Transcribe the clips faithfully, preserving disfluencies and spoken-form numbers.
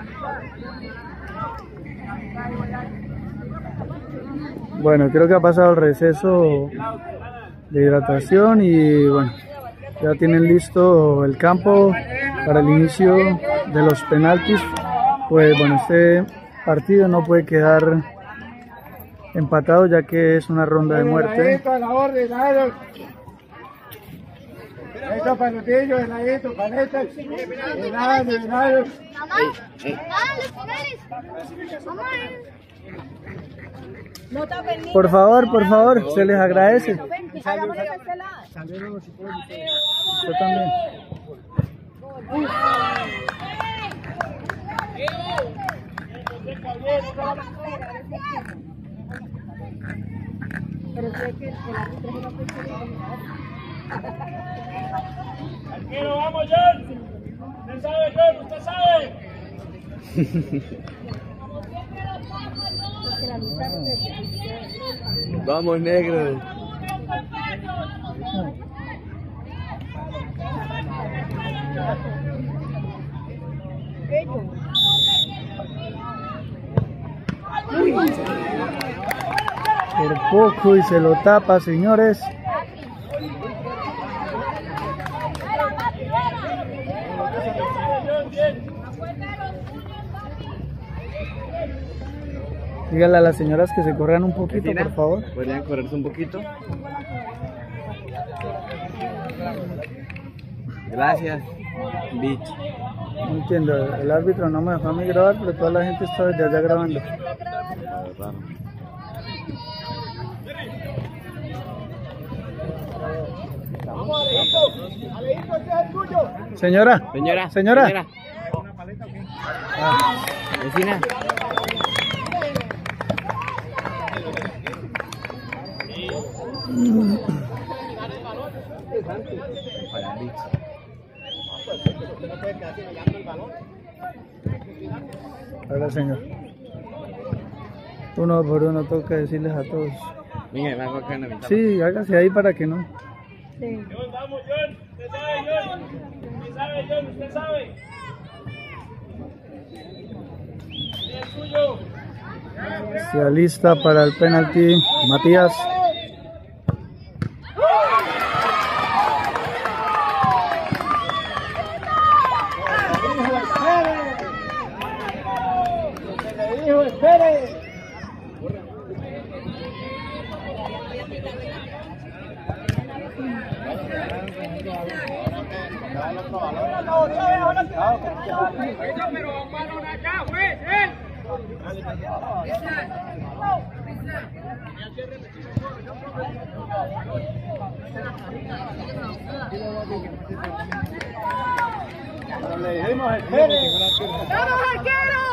Bueno, creo que ha pasado el receso de hidratación y bueno, ya tienen listo el campo para el inicio de los penaltis. Pues bueno, este partido no puede quedar empatado ya que es una ronda de muerte. Esto panutillo, heladito, paleta, helado, helado. Mamá, dale, finales. Mamá. Por favor, por favor, se les agradece. Yo también. Pero sé que el árbitro es una persona. Tranquilo, vamos, John. Usted sabe, John, usted sabe. Vamos, negro. Por poco y se lo tapa, señores. Dígale a las señoras que se corran un poquito, por favor. ¿Podrían correrse un poquito? Gracias, bitch. No entiendo, el árbitro no me dejó a mí grabar, pero toda la gente está desde allá grabando. Señora, señora, señora. señora. Ah, vecina. Ahora, señor. Uno por uno toca decirles a todos. Venga, va acá en la ventana. Sí, hágase ahí para que no. Sí. John, vamos, John. Usted sabe, John. Usted sabe, John, usted sabe. Es suyo. Se alista para el penalti Matías. ¡Espere! Pero balón acá, juez, él. Le dijimos, espere. ¡Vamos, arquero!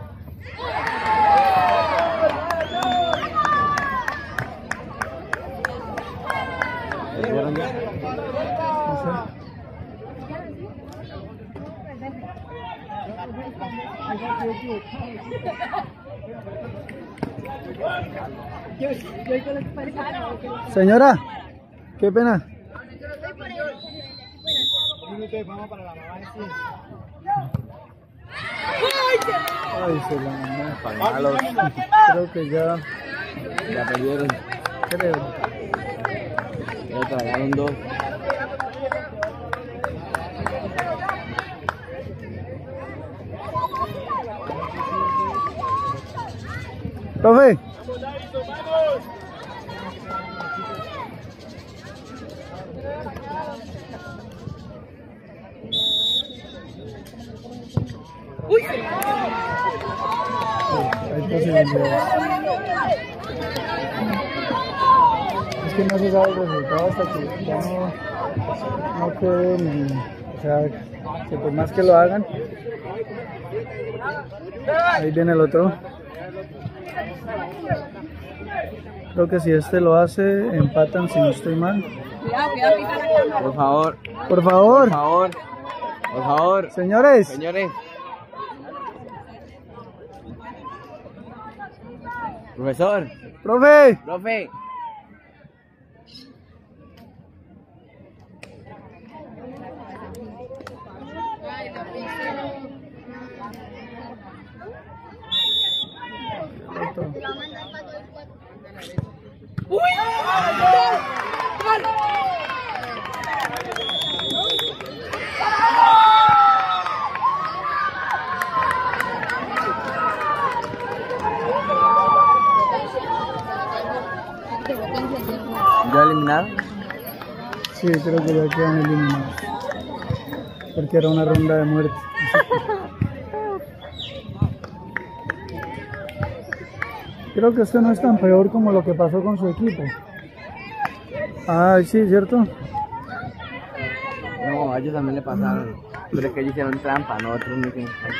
Señora, qué pena. Ay, se la mandó. Creo que ya, Ya perdieron. creo. Ya tragaron dos. Profe. Hay posibilidades. Es que no se sabe el resultado hasta que ya no, no quede ni, o sea, que por más que lo hagan. Ahí viene el otro. Creo que si este lo hace, empatan si no estoy mal. Por favor. Por favor. Por favor. Por favor. Señores. Señores. Profesor. Profe. Profe. todo. ¿Ya eliminado? Sí, creo que ya quedan eliminados. Porque era una ronda de muerte. Creo que esto no es tan peor como lo que pasó con su equipo. Ah, sí, ¿cierto? No, a ellos también le pasaron. Pero es que ellos hicieron trampa, nosotros no hicimos trampa.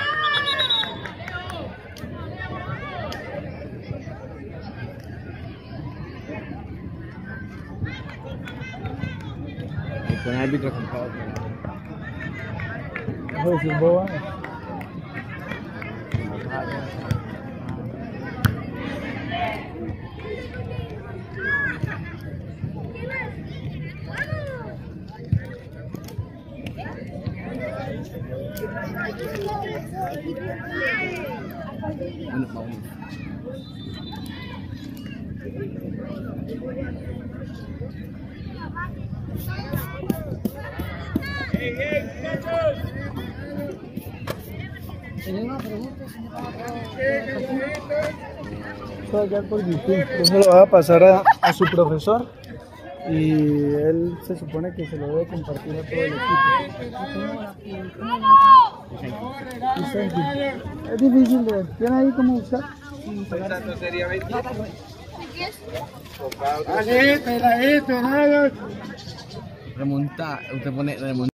Y con el árbitro comprado. Oye, si es boba. Bueno, vamos. ¡Ey, ey, muchachos! Esto va a quedar por YouTube. Eso lo va a pasar a, a su profesor y él se supone que se lo debe compartir a todo el equipo. Vicente, es difícil de ver. ¿Tiene ahí cómo buscar? Ahí, peladito, nada. Remonta, usted pone remonta.